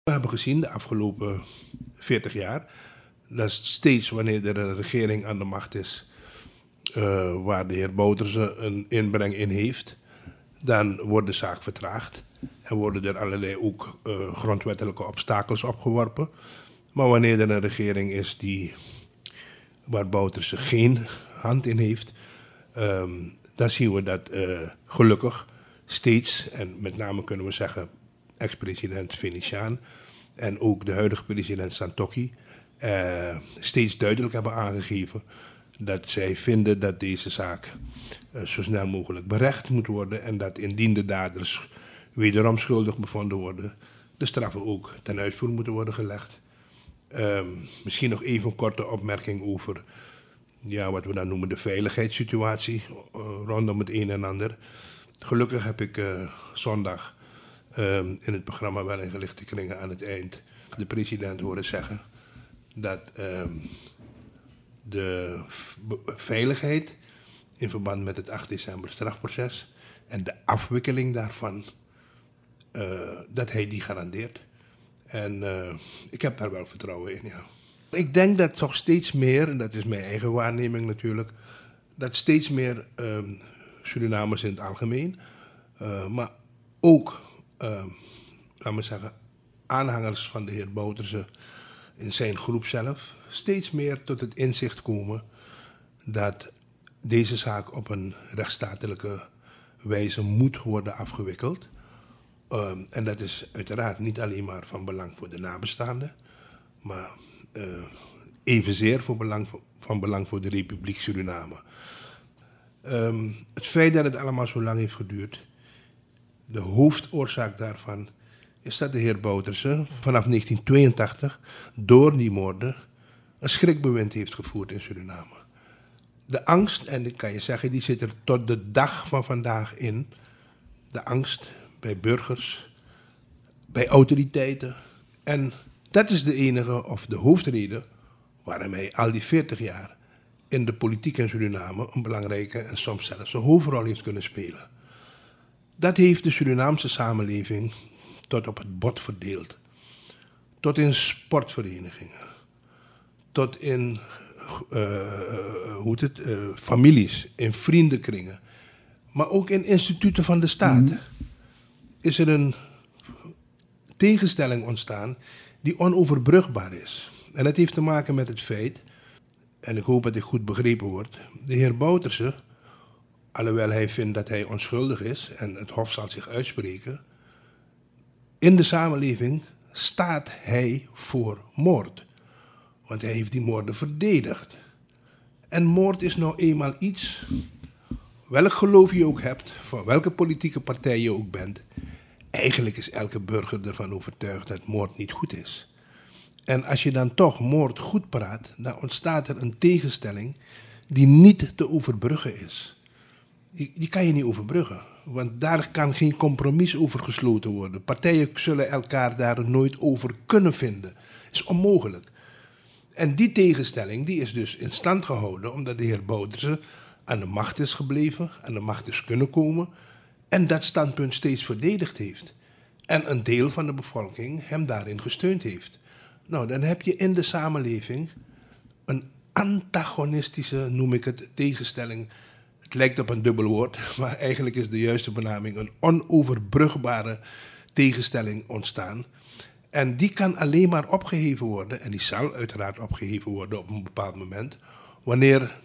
We hebben gezien de afgelopen 40 jaar dat steeds wanneer er een regering aan de macht is waar de heer Bouterse een inbreng in heeft, dan wordt de zaak vertraagd en worden er allerlei ook grondwettelijke obstakels opgeworpen. Maar wanneer er een regering is waar Bouterse geen hand in heeft, dan zien we dat gelukkig steeds, en met name kunnen we zeggen ex-president Venetiaan en ook de huidige president Santokhi, steeds duidelijk hebben aangegeven dat zij vinden dat deze zaak zo snel mogelijk berecht moet worden en dat indien de daders wederom schuldig bevonden worden, de straffen ook ten uitvoer moeten worden gelegd. Misschien nog even een korte opmerking over wat we dan noemen de veiligheidssituatie rondom het een en ander. Gelukkig heb ik zondag in het programma Wel in Gelichte Kringen aan het eind de president horen zeggen dat de veiligheid in verband met het 8 december strafproces en de afwikkeling daarvan, dat hij die garandeert. En ik heb daar wel vertrouwen in, ja. Ik denk dat toch steeds meer, en dat is mijn eigen waarneming natuurlijk, dat steeds meer Surinamers in het algemeen, maar ook, laten we zeggen, aanhangers van de heer Bouterse in zijn groep zelf, steeds meer tot het inzicht komen dat deze zaak op een rechtsstatelijke wijze moet worden afgewikkeld. En dat is uiteraard niet alleen maar van belang voor de nabestaanden, maar evenzeer van belang voor de Republiek Suriname. Het feit dat het allemaal zo lang heeft geduurd, de hoofdoorzaak daarvan is dat de heer Bouterse vanaf 1982 door die moorden een schrikbewind heeft gevoerd in Suriname. De angst, en dat kan je zeggen, die zit er tot de dag van vandaag in. De angst bij burgers, bij autoriteiten. En dat is de enige of de hoofdreden waarom hij al die 40 jaar in de politiek in Suriname een belangrijke en soms zelfs een hoofdrol heeft kunnen spelen. Dat heeft de Surinaamse samenleving tot op het bot verdeeld. Tot in sportverenigingen, tot in families, in vriendenkringen, maar ook in instituten van de staat. Is er een tegenstelling ontstaan die onoverbrugbaar is. En dat heeft te maken met het feit, en ik hoop dat dit goed begrepen wordt, de heer Bouterse, alhoewel hij vindt dat hij onschuldig is en het Hof zal zich uitspreken, in de samenleving staat hij voor moord. Want hij heeft die moorden verdedigd. En moord is nou eenmaal iets, welk geloof je ook hebt, van welke politieke partij je ook bent, eigenlijk is elke burger ervan overtuigd dat moord niet goed is. En als je dan toch moord goed praat, dan ontstaat er een tegenstelling die niet te overbruggen is. Die kan je niet overbruggen, want daar kan geen compromis over gesloten worden. Partijen zullen elkaar daar nooit over kunnen vinden. Dat is onmogelijk. En die tegenstelling die is dus in stand gehouden omdat de heer Bouterse aan de macht is gebleven, aan de macht is kunnen komen en dat standpunt steeds verdedigd heeft. En een deel van de bevolking hem daarin gesteund heeft. Nou, dan heb je in de samenleving een antagonistische, noem ik het, tegenstelling. Het lijkt op een dubbel woord, maar eigenlijk is de juiste benaming een onoverbrugbare tegenstelling ontstaan. En die kan alleen maar opgeheven worden, en die zal uiteraard opgeheven worden op een bepaald moment, wanneer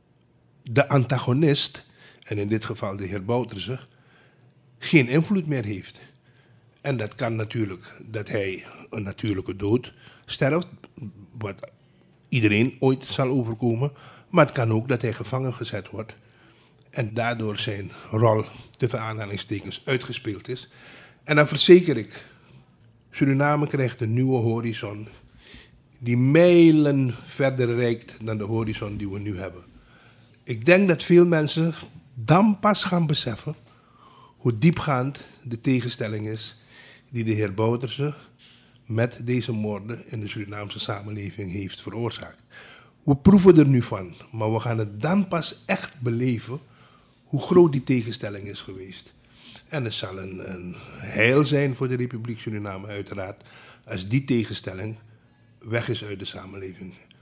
de antagonist, en in dit geval de heer Bouterse, geen invloed meer heeft. En dat kan natuurlijk dat hij een natuurlijke dood sterft, wat iedereen ooit zal overkomen, maar het kan ook dat hij gevangen gezet wordt en daardoor zijn rol, tussen aanhalingstekens, uitgespeeld is. En dan verzeker ik, Suriname krijgt een nieuwe horizon die mijlen verder reikt dan de horizon die we nu hebben. Ik denk dat veel mensen dan pas gaan beseffen hoe diepgaand de tegenstelling is die de heer Bouterse met deze moorden in de Surinaamse samenleving heeft veroorzaakt. We proeven er nu van, maar we gaan het dan pas echt beleven hoe groot die tegenstelling is geweest. En het zal een heil zijn voor de Republiek Suriname uiteraard, als die tegenstelling weg is uit de samenleving.